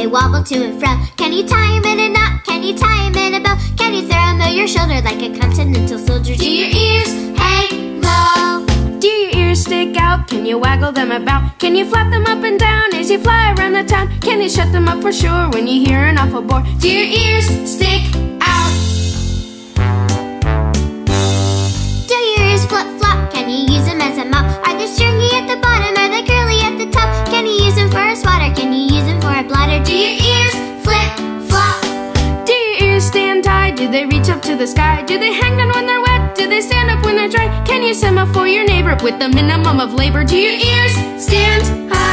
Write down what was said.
they wobble to and fro? Can you tie 'em in a knot? Can you tie 'em in a bow? Can you throw 'em over your shoulder like a continental soldier? Do your ears hang low? Do your ears stick out? Can you waggle them about? Can you flap them up and down as you fly around the town? Can you shut them up for sure when you hear an awful bore? Do your ears stick out? Do your ears flip-flop? Can you use them as a mop? Are they stringy at the bottom? Are they curly at the top? Can you use them for a swatter? Can you use them for a blotter? Do your ears flip-flop? Do your ears stand high? Do they reach up to the sky? Do they hang down when they're wet? Do they stand up when they're dry? Can you semaphore your neighbor with the minimum of labor? Do your ears stand high?